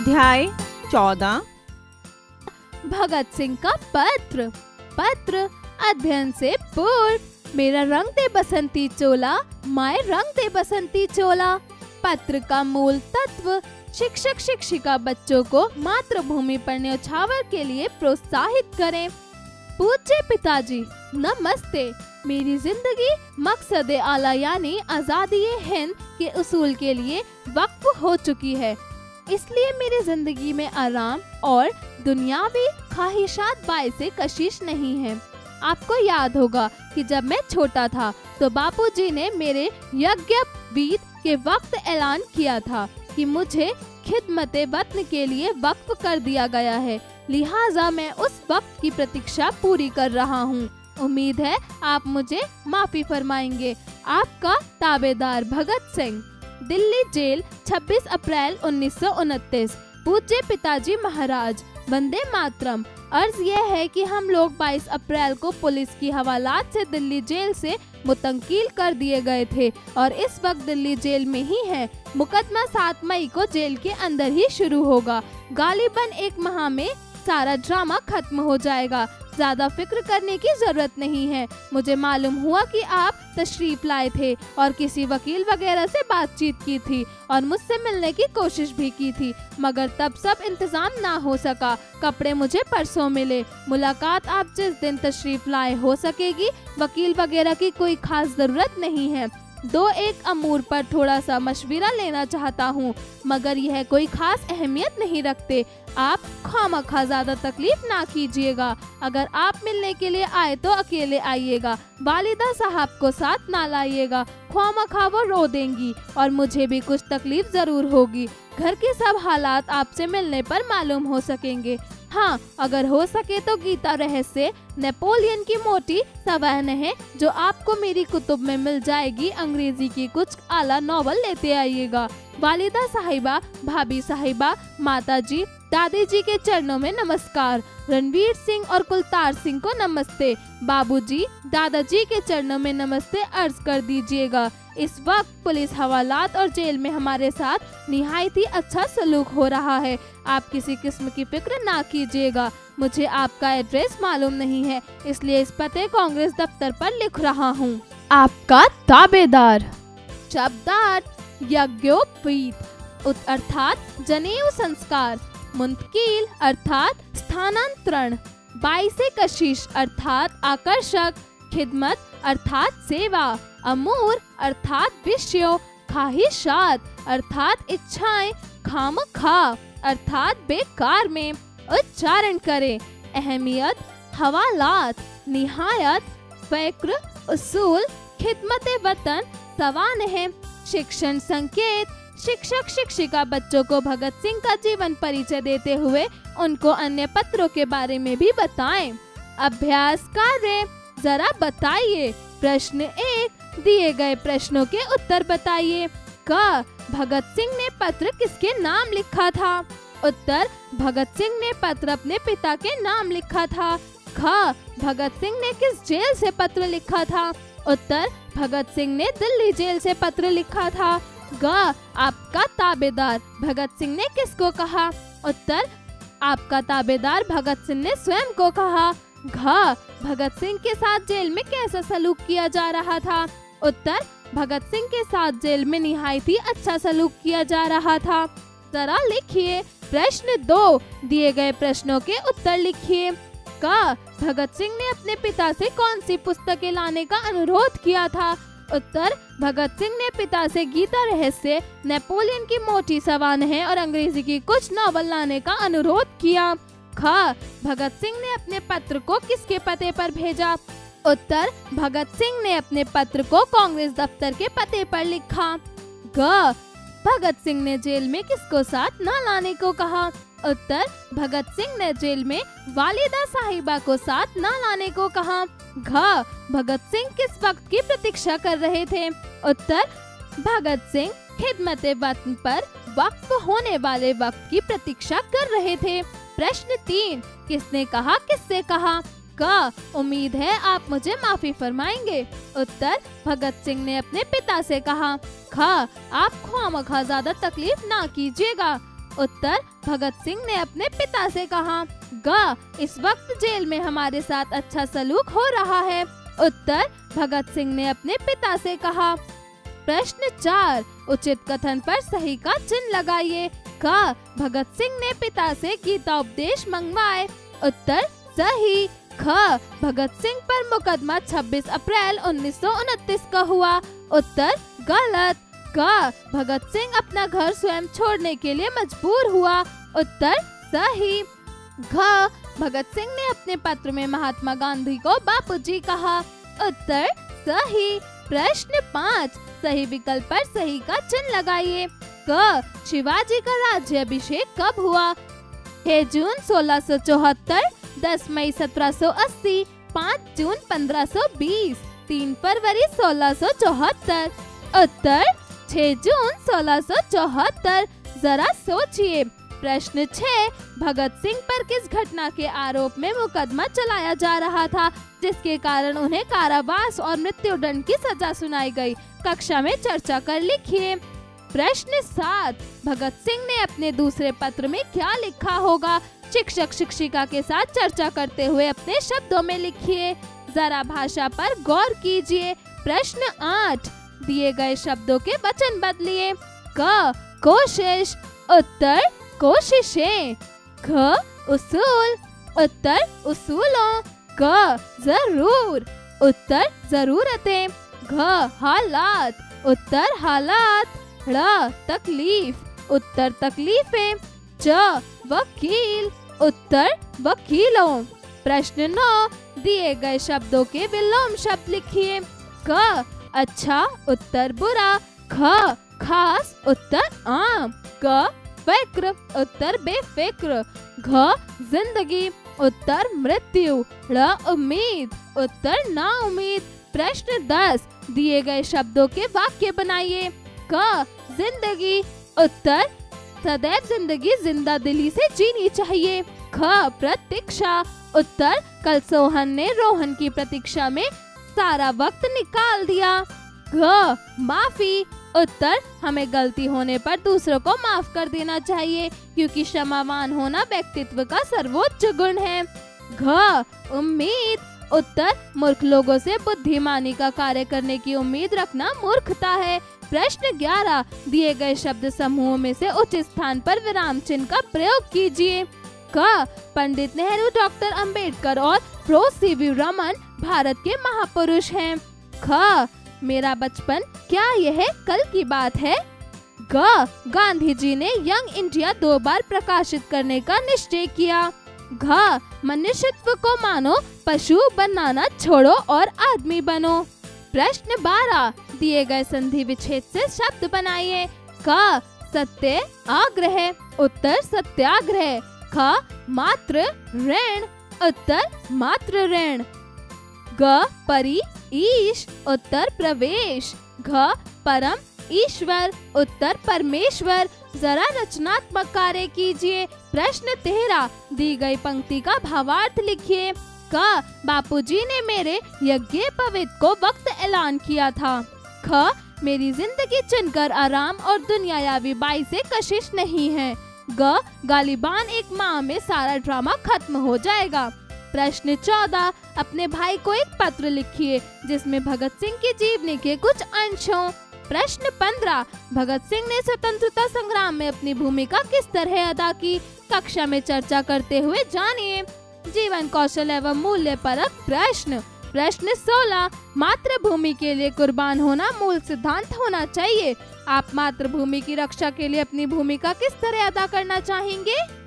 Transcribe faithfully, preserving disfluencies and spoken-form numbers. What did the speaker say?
अध्याय चौदह। भगत सिंह का पत्र। पत्र अध्ययन से पूर्व। मेरा रंग दे बसंती चोला, माए रंग दे बसंती चोला। पत्र का मूल तत्व। शिक्षक शिक्षिका बच्चों को मातृभूमि पर न्यौछावर के लिए प्रोत्साहित करें। पूज्य पिताजी नमस्ते। मेरी जिंदगी मकसद आला यानी आजादी हिंद के उसूल के लिए वक्फ हो चुकी है, इसलिए मेरी जिंदगी में आराम और दुनियावी ख्वाहिशात बाइसे कशिश नहीं है। आपको याद होगा कि जब मैं छोटा था तो बापूजी ने मेरे यज्ञ वीत के वक्त ऐलान किया था कि मुझे खिदमते वतन के लिए वक्फ कर दिया गया है, लिहाजा मैं उस वक्त की प्रतीक्षा पूरी कर रहा हूँ। उम्मीद है आप मुझे माफी फरमाएंगे। आपका ताबेदार भगत सिंह। दिल्ली जेल छब्बीस अप्रैल उन्नीस सौ उनतीस। पूज्य पिताजी महाराज, वंदे मातरम। अर्ज यह है कि हम लोग बाईस अप्रैल को पुलिस की हवालात से दिल्ली जेल से मुतंकील कर दिए गए थे और इस वक्त दिल्ली जेल में ही हैं। मुकदमा सात मई को जेल के अंदर ही शुरू होगा। गालिबन एक माह में सारा ड्रामा खत्म हो जाएगा। ज्यादा फिक्र करने की जरूरत नहीं है। मुझे मालूम हुआ कि आप तशरीफ लाए थे और किसी वकील वगैरह से बातचीत की थी और मुझसे मिलने की कोशिश भी की थी, मगर तब सब इंतजाम ना हो सका। कपड़े मुझे परसों मिले। मुलाकात आप जिस दिन तशरीफ लाए हो सकेगी। वकील वगैरह की कोई खास जरूरत नहीं है। दो एक अमूर पर थोड़ा सा मशविरा लेना चाहता हूँ, मगर यह कोई खास अहमियत नहीं रखते। आप खामखा ज्यादा तकलीफ ना कीजिएगा। अगर आप मिलने के लिए आए तो अकेले आइएगा, वालिदा साहब को साथ ना लाइएगा। खामखा वो रो देंगी और मुझे भी कुछ तकलीफ जरूर होगी। घर के सब हालात आपसे मिलने पर मालूम हो सकेंगे। हाँ, अगर हो सके तो गीता रहस्य, नेपोलियन की मोटी सवाहन है जो आपको मेरी कुतुब में मिल जाएगी, अंग्रेजी की कुछ आला नॉवल लेते आइएगा। वालिदा साहिबा, भाभी साहिबा, माता जी, दादी जी के चरणों में नमस्कार। रणवीर सिंह और कुलतार सिंह को नमस्ते। बाबूजी, दादाजी के चरणों में नमस्ते अर्ज कर दीजिएगा। इस वक्त पुलिस हवालात और जेल में हमारे साथ निहायत ही अच्छा सलूक हो रहा है। आप किसी किस्म की फिक्र ना कीजिएगा। मुझे आपका एड्रेस मालूम नहीं है, इसलिए इस पते कांग्रेस दफ्तर पर लिख रहा हूँ। आपका ताबेदार। शब्दार्थ यज्ञोपवीत अर्थात जनेऊ संस्कार। मुंतकील अर्थात स्थानांतरण। बाइसे कशिश अर्थात आकर्षक। खिदमत अर्थात सेवा। अमूर अर्थात विषयों। ख्वाहिशात अर्थात इच्छाएं खामखा अर्थात बेकार में। उच्चारण करें। अहमियत, हवालात, निहायत, फ़क्र, उसूल, खिदमत वतन, सवानह। शिक्षण संकेत। शिक्षक शिक्षिका बच्चों को भगत सिंह का जीवन परिचय देते हुए उनको अन्य पत्रों के बारे में भी बताएं। अभ्यास कार्य। जरा बताइए। प्रश्न एक, दिए गए प्रश्नों के उत्तर बताइए। क, भगत सिंह ने पत्र किसके नाम लिखा था? उत्तर, भगत सिंह ने पत्र अपने पिता के नाम लिखा था। ख, भगत सिंह ने किस जेल से पत्र लिखा था? उत्तर, भगत सिंह ने दिल्ली जेल से पत्र लिखा था। ग, आपका ताबेदार भगत सिंह ने किसको कहा? उत्तर, आपका ताबेदार भगत सिंह ने स्वयं को कहा। घ, भगत सिंह के साथ जेल में कैसा सलूक किया जा रहा था? उत्तर, भगत सिंह के साथ जेल में निहायत ही अच्छा सलूक किया जा रहा था। जरा लिखिए। प्रश्न दो, दिए गए प्रश्नों के उत्तर लिखिए। क, भगत सिंह ने अपने पिता से कौन सी पुस्तकें लाने का अनुरोध किया था? उत्तर, भगत सिंह ने पिता से गीता रहस्य, नेपोलियन की मोटी सवानह और अंग्रेजी की कुछ नॉवल लाने का अनुरोध किया। ख, भगत सिंह ने अपने पत्र को किसके पते पर भेजा? उत्तर, भगत सिंह ने अपने पत्र को कांग्रेस दफ्तर के पते पर लिखा। ग, भगत सिंह ने जेल में किसको साथ न लाने को कहा? उत्तर, भगत सिंह ने जेल में वालिदा साहिबा को साथ न लाने को कहा। घ, भगत सिंह किस वक्त की प्रतीक्षा कर रहे थे? उत्तर, भगत सिंह खिदमत वतन पर वक्फ होने वाले वक्त की प्रतीक्षा कर रहे थे। प्रश्न तीन, किसने कहा, किससे कहा? क, उम्मीद है आप मुझे माफी फरमाएंगे। उत्तर, भगत सिंह ने अपने पिता से कहा। ख, आप ख्वामखा ज्यादा तकलीफ ना कीजिएगा। उत्तर, भगत सिंह ने अपने पिता से कहा। ग, इस वक्त जेल में हमारे साथ अच्छा सलूक हो रहा है। उत्तर, भगत सिंह ने अपने पिता से कहा। प्रश्न चार, उचित कथन पर सही का चिन्ह लगाइए। क, भगत सिंह ने पिता से गीता उपदेश मंगवाए। उत्तर, सही। ख, भगत सिंह पर मुकदमा छब्बीस अप्रैल उन्नीस सौ उनतीस का हुआ। उत्तर, गलत। ग, भगत सिंह अपना घर स्वयं छोड़ने के लिए मजबूर हुआ। उत्तर, सही। घ, भगत सिंह ने अपने पत्र में महात्मा गांधी को बापूजी कहा। उत्तर, सही। प्रश्न पाँच, सही विकल्प पर सही का चिन्ह लगाइए। क, शिवाजी का राज्याभिषेक कब हुआ? छह जून सोलह सौ चौहत्तर, दस मई सत्रह सौ अस्सी, पाँच जून पंद्रह सौ बीस, तीन फरवरी सोलह सौ चौहत्तर। उत्तर, छह जून सोलह सौ चौहत्तर। जरा सोचिए। प्रश्न छह, भगत सिंह पर किस घटना के आरोप में मुकदमा चलाया जा रहा था जिसके कारण उन्हें कारावास और मृत्युदंड की सजा सुनाई गई? कक्षा में चर्चा कर लिखिए। प्रश्न सात, भगत सिंह ने अपने दूसरे पत्र में क्या लिखा होगा? शिक्षक शिक्षिका के साथ चर्चा करते हुए अपने शब्दों में लिखिए। जरा भाषा पर गौर कीजिए। प्रश्न आठ, दिए गए शब्दों के वचन बदलिए। क, कोशिश। उत्तर, कोशिशें। ख, उसूल। उत्तर, उसूलों। ग, जरूर। उत्तर, जरूरतें। घ, हालात। उत्तर, हालात। ड़, तकलीफ। उत्तर, तकलीफें। च, वकील। उत्तर, वकीलों। प्रश्न नौ, दिए गए शब्दों के विलोम शब्द लिखिए। क, अच्छा। उत्तर, बुरा। ख, खास। उत्तर, आम। ग, फिक्र। उत्तर, बेफिक्र। घ, जिंदगी। उत्तर, मृत्यु। ड़, उम्मीद। उत्तर, ना उम्मीद। प्रश्न दस, दिए गए शब्दों के वाक्य बनाइए। क, जिंदगी। उत्तर, सदैव जिंदगी जिंदा दिली से जीनी चाहिए। ख, प्रतीक्षा। उत्तर, कल सोहन ने रोहन की प्रतीक्षा में सारा वक्त निकाल दिया। घ, माफी। उत्तर, हमें गलती होने पर दूसरों को माफ कर देना चाहिए क्योंकि क्षमावान होना व्यक्तित्व का सर्वोच्च गुण है। घ, उम्मीद। उत्तर, मूर्ख लोगों से बुद्धिमानी का कार्य करने की उम्मीद रखना मूर्खता है। प्रश्न ग्यारह, दिए गए शब्द समूह में से उचित स्थान पर विराम चिन्ह का प्रयोग कीजिए। क, पंडित नेहरू, डॉक्टर अंबेडकर और pro C V Raman Bharat के महापुरुष हैं। ख, मेरा बचपन क्या यह कल की बात है? ग, गांधी जी ने यंग इंडिया दो बार प्रकाशित करने का निश्चय किया। घ, मनुष्यत्व को मानो, पशु बनाना छोड़ो और आदमी बनो। प्रश्न बारह, दिए गए संधि विच्छेद से शब्द बनाइए। क, सत्य आग्रह। उत्तर, सत्याग्रह। ख, मात्र ऋण। उत्तर, मात्र ऋण। ग, परि ईश। उत्तर, प्रवेश। घ, परम ईश्वर। उत्तर, परमेश्वर। जरा रचनात्मक कार्य कीजिए। प्रश्न तेरह, दी गई पंक्ति का भावार्थ लिखिए। क, बापूजी ने मेरे यज्ञोपवीत को वक्त ऐलान किया था। ख, मेरी जिंदगी चुनकर आराम और दुनियावी बाई से कशिश नहीं है। ग, गालिबान एक माह में सारा ड्रामा खत्म हो जाएगा। प्रश्न चौदह, अपने भाई को एक पत्र लिखिए जिसमें भगत सिंह की जीवनी के कुछ अंश हों। प्रश्न पंद्रह, भगत सिंह ने स्वतंत्रता संग्राम में अपनी भूमिका किस तरह अदा की? कक्षा में चर्चा करते हुए जानिए। जीवन कौशल एवं मूल्य परक प्रश्न। प्रश्न सोलह, मातृभूमि के लिए कुर्बान होना मूल सिद्धांत होना चाहिए। आप मातृभूमि की रक्षा के लिए अपनी भूमिका किस तरह अदा करना चाहेंगे?